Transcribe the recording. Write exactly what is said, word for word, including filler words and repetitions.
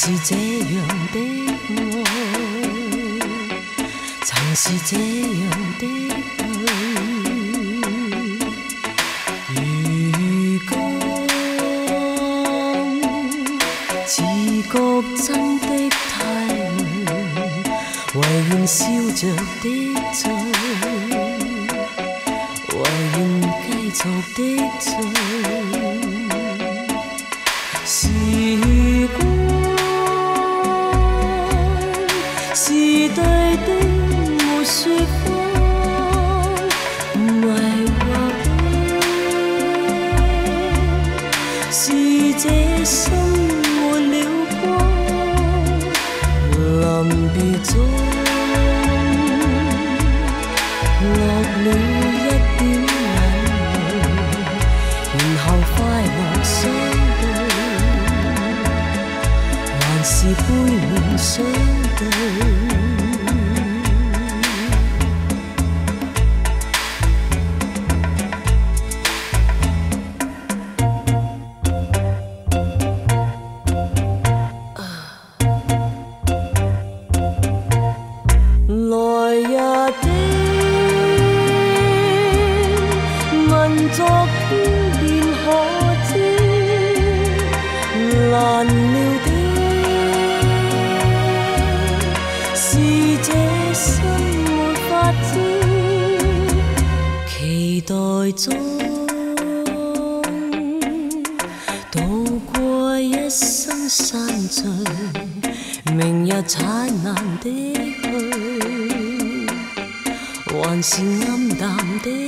是這樣的愛，曾是這樣的愛。如今自覺真的太累，唯願笑着的醉，唯願繼續的醉。時光是對的沒說謊，迷惑是這心沒了光。臨別中落了一點眼淚，然後快樂相對，還是背面相對。渡過一生散聚，明日燦爛的去，還是暗淡的